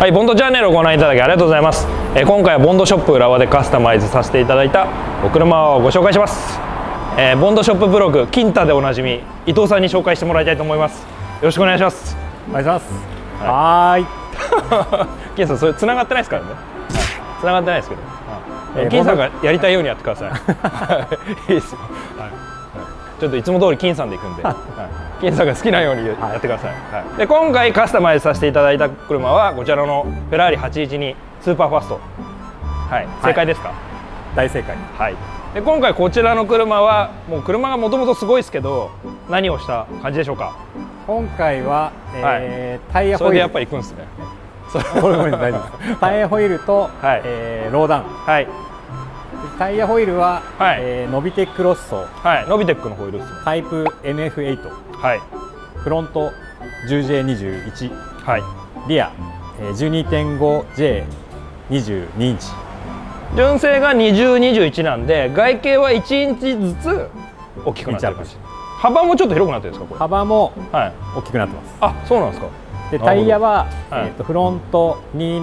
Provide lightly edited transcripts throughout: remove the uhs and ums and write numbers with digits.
はい、ボンドチャンネルをご覧いただきありがとうございます。今回はボンドショップ浦和でカスタマイズさせていただいたお車をご紹介します。ボンドショップブログキンタでおなじみ伊藤さんに紹介してもらいたいと思います。よろしくお願いします。 お願いします。はい。 金さん、それ繋がってないですからね。繋がってないですけど。金さんがやりたいようにやってください。いいですよ。ちょっといつも通り金さんで行くんで、金さんが好きなようにやってください。で、今回カスタマイズさせていただいた車はこちらのフェラーリ812スーパーファスト。はい、正解ですか？ 大正解。 はい。で、今回こちらの車はもう車がもともとすごいですけど、何をした感じでしょうか？ 今回はタイヤホイール。 それでやっぱり行くんですね。 これも大丈夫です。タイヤホイールとローダウン。はい。タイヤホイールはノビテックロッソ。はい。 ノビテックのホイールですね。 タイプ NF8。はい。フロント 10J21。はい。リア 12.5J22 インチ。 純正が20、21なんで外形は1インチずつ大きくなってる感じ。幅もちょっと広くなってるんですか？これ幅も大きくなってます。 あ、そうなんですか。 でタイヤはフロント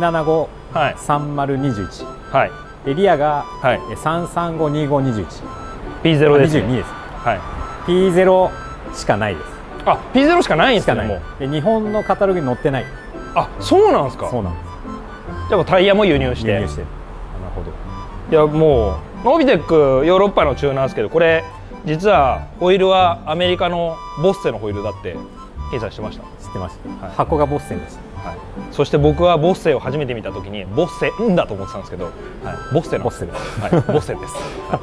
2753021、はい、でリアが3352521、 P0 ですね。 22です。はい。P0 しかないです。あ、 P0 しかないんですね。もうで日本のカタログに載ってない。 あ、そうなんですか。 そうなんです。 じゃあタイヤも輸入して。なるほど。いや、もうノビテックヨーロッパのチューナーですけど、これ実はホイールはアメリカのボッセのホイールだって検査してました。 知ってました。はい、箱がボッセンでした。 はい。そして僕はボッセを初めて見たときにボッセんだと思ってたんですけど、はい、ボッセのボッセです。はい、ボッセです。はい、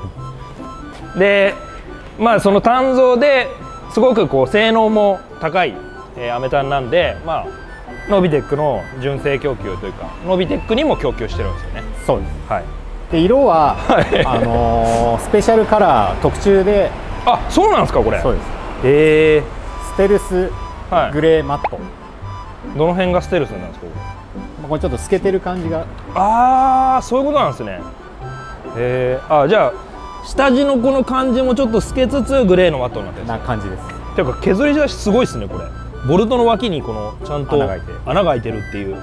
で、まあその単造ですごくこう性能も高い、アメタンなんで、まあノビテックの純正供給というかノビテックにも供給してるんですよね。 そうです。はい。で色はスペシャルカラー特注で。 あ、そうなんですかこれ。 そうです。ステルスグレーマット。 どの辺がステルスなんですか？ これちょっと透けてる感じが。 ああ、そういうことなんですね。あ、じゃあ下地のこの感じもちょっと透けつつグレーのマットになってるんですか？ な感じです。 ていうか削り出しすごいですねこれ。ボルトの脇にこのちゃんと穴が開いてるっていう。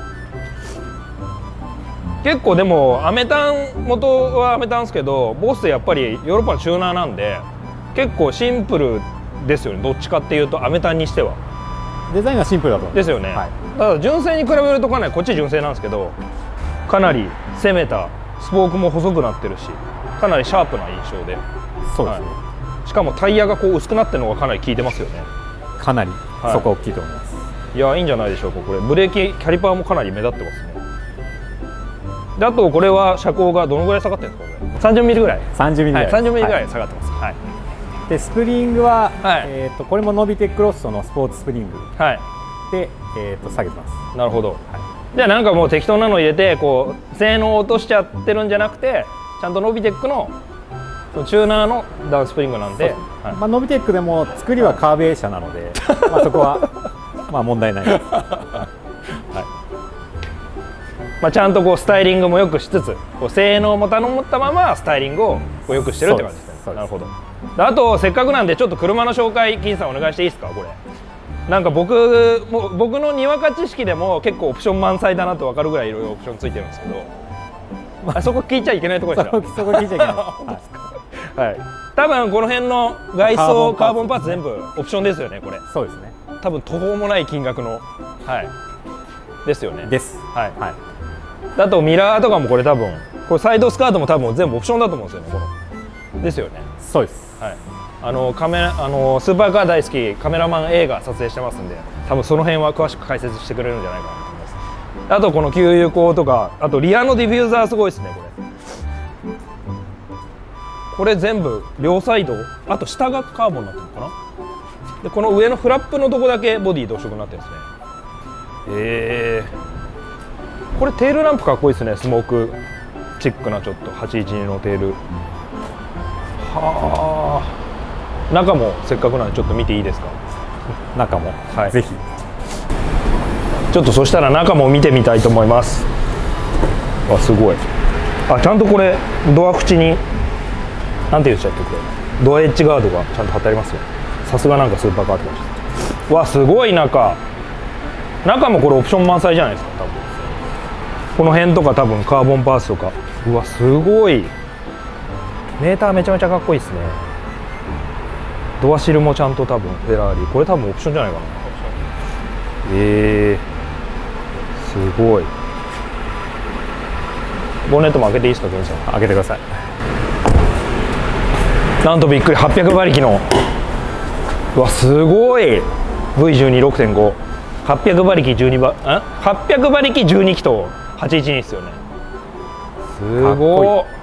結構でもアメタン元はアメタンですけど、ボッセやっぱりヨーロッパのチューナーなんで結構シンプルですよね。どっちかっていうとアメタンにしてはデザインがシンプルだと思います。 ですよね。はい、ただ純正に比べるとかなりこっち純正なんですけど、かなり攻めたスポークも細くなってるし、かなりシャープな印象で。そうですね。はい、しかもタイヤがこう薄くなってるのがかなり効いてますよね。かなり、はい、そこは大きいと思います。いや、いいんじゃないでしょうか。これブレーキキャリパーもかなり目立ってますね。で、あとこれは車高がどのぐらい下がってるんですか？これ30ミリぐらい。30ミリぐらい。30ミリぐらい下がってます。はい。 でスプリングは、これもノビテックロッソのスポーツスプリングで、下げてます。 なるほど。はい、じゃあなんかもう適当なの入れてこう性能を落としちゃってるんじゃなくて、ちゃんとノビテックのチューナーのダウンスプリングなんで、 まあノビテックでも作りはカーベー車なので、まあそこはまあ問題ないです。はい。 まあちゃんとこうスタイリングもよくしつつ、こう性能も頼ったままスタイリングをこうよくしてるって感じですね。なるほど。あとせっかくなんでちょっと車の紹介金さんお願いしていいですか？これなんか僕のにわか知識でも結構オプション満載だなと分かるぐらいいろいろオプションついてるんですけど、そこ聞いちゃいけないところでした。 そこ聞いちゃいけない。 はい。多分この辺の外装カーボンパーツ全部オプションですよねこれ。 そうですね。 多分途方もない金額の、はい、ですよね。 です。はい。はい。 あとミラーとかもこれ多分これサイドスカートも多分全部オプションだと思うんですよねこの。ですよね。そうです。はい。スーパーカー大好きカメラマン A が撮影してますんで、多分その辺は詳しく解説してくれるんじゃないかなと思います。あとこの給油口とか、あとリアのディフューザーすごいですねこれ。これ全部両サイド、あと下がカーボンになってるのかな。でこの上のフラップのとこだけボディ同色になってるんですね。これテールランプかっこいいですね。スモークチックなちょっと812のテール。はあ。中もせっかくなんでちょっと見ていいですか？ 中も、はい、ぜひ。 ちょっとそしたら中も見てみたいと思います。あ、すごい。あ、ちゃんとこれドア縁になんて言うんでしたっけこれ。ドアエッジガードがちゃんと貼ってありますよ。さすがなんかスーパーカーって感じ。わ、すごい中もこれオプション満載じゃないですか多分。 この辺とか多分カーボンパーツとか、うわすごい、メーターめちゃめちゃかっこいいですね。ドアシルもちゃんと多分フェラーリ、これ多分オプションじゃないかな。すごい。ボンネットも開けていいですか、ケンさん。 開けてください。 なんとびっくり、800馬力の、うわすごい V126.5、 800馬力12馬800馬力12気筒812ですよね。すごい。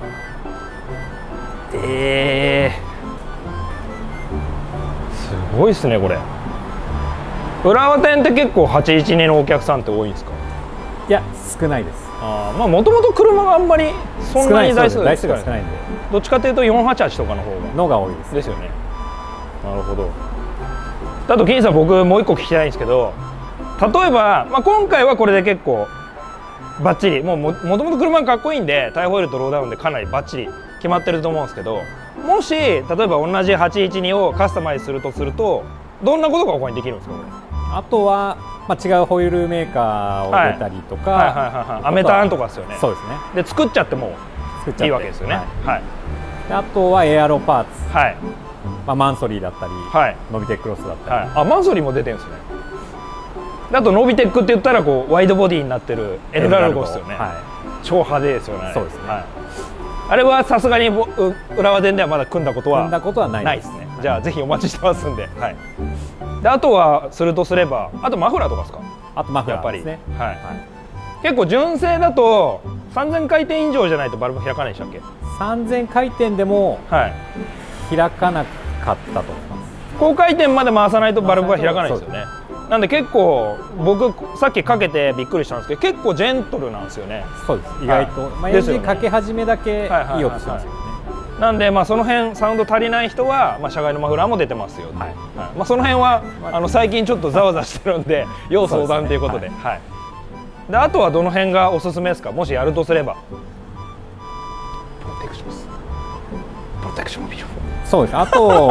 すごいですねこれ。浦和店って結構812のお客さんって多いんですか？ いや少ないです。 まあもともと車があんまりそんなに台数が少ないんで、 どっちかというと488とかの方が多いです。 ですよね。なるほど。あと金さん、僕もう一個聞きたいんですけど、例えば、まあ、今回はこれで結構バッチリ、もともと車がかっこいいんでタイホイールとローダウンでかなりバッチリ決まってると思うんですけど、もし例えば同じ812をカスタマイズするとどんなことが他にできるんですか？これあとは、まあ、違うホイールメーカーを入れたりとか、 アメターンとかですよね。 そうですね。 で作っちゃってもいいわけですよね。 あとはエアロパーツ、まあ、マンソリーだったり、ノビテックロスだったり、 マンソリーも出てるんですね。あとノビテックって言ったらこうワイドボディになってるエルラルゴですよね。超派手ですよね。 そうですね。 あれはさすがに浦和店ではまだ組んだことはないですね。 じゃあぜひお待ちしてますんで。であとはするとすれば、あとマフラーとかですか？ あとマフラーですね。 結構純正だと3000回転以上じゃないとバルブ開かないでしたっけ ？3000回転でも開かなかったと思います。 高回転まで回さないとバルブは開かないですよね。なんで結構僕さっきかけてびっくりしたんですけど、結構ジェントルなんですよね。 そうです。意外とエンジンかけ始めだけいい音しますよね。 なんでまあその辺サウンド足りない人はまあ車外のマフラーも出てますよ。まあその辺は最近ちょっとざわざわしてるんで要相談ということで。であとはどの辺がおすすめですか？もしやるとすれば。プロテクションです。プロテクションビジョン。 そうです。あと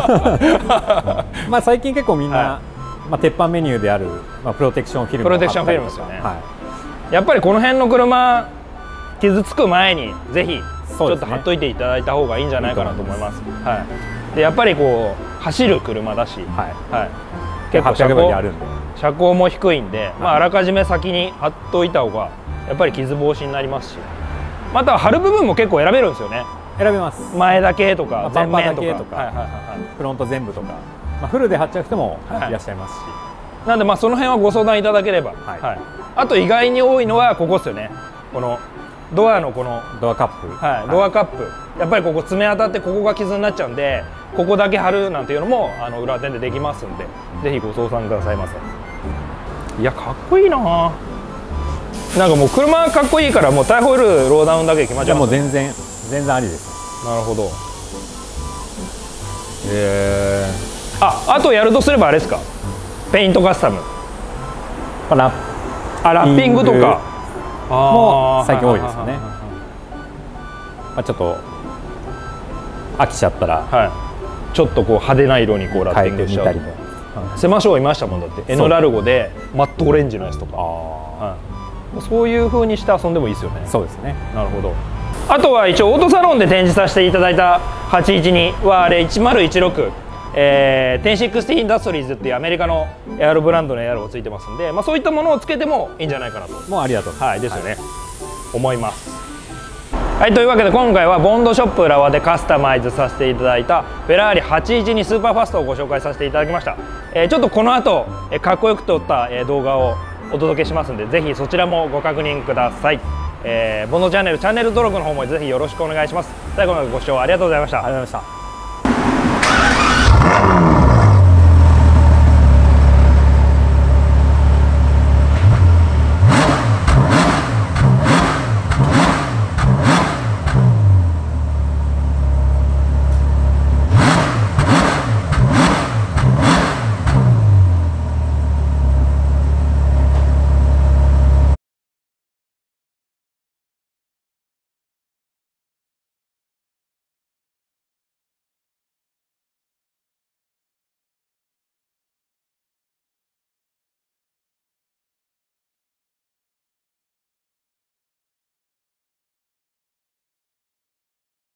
まあ最近結構みんなまあ鉄板メニューであるまあプロテクションフィルム。 プロテクションフィルムですよね。やっぱりこの辺の車傷つく前にぜひちょっと貼っといていただいた方がいいんじゃないかなと思います。でやっぱりこう走る車だし、 結構車高も低いんで、まああらかじめ先に貼っといた方がやっぱり傷防止になりますし、または貼る部分も結構選べるんですよね。 選べます。 前だけとか前面とかフロント全部とか、まあフルで貼っちゃう人もいらっしゃいますし、 なんでまあその辺はご相談いただければ。あと意外に多いのはここですよね。このドアのこのドアカップ、 ドアカップ、やっぱりここ爪当たってここが傷になっちゃうんで、ここだけ貼るなんていうのも浦和店でできますんで、ぜひご相談くださいませ。いやかっこいいな。なんかもう車かっこいいからもうタイホイールローダウンだけ決まっちゃう。 もう全然ありです。 なるほど。あとやるとすればあれですか？ペイントカスタム、ラッピングとかも最近多いですよね。ちょっと飽きちゃったら、 ちょっとこう派手な色にこうラッピングしちゃうとか。セマショーいましたもんだって。エノラルゴでマットオレンジのやつとか。そういう風にして遊んでもいいですよね。 そうですね。 なるほど。あとは一応オートサロンで展示させていただいた812はあれ1016、1060インダストリーズっていうアメリカのエアロブランドのエアロがついてますんで、まあそういったものをつけてもいいんじゃないかなと。 もうありがとう。 ですよね。思います。というわけで今回はボンドショップ浦和でカスタマイズさせていただいたフェラーリ812スーパーファストをご紹介させていただきました。ちょっとこの後かっこよく撮った動画をお届けしますんで、ぜひそちらもご確認ください。ボンドチャンネル登録の方もぜひよろしくお願いします。最後までご視聴ありがとうございました。 ありがとうございました。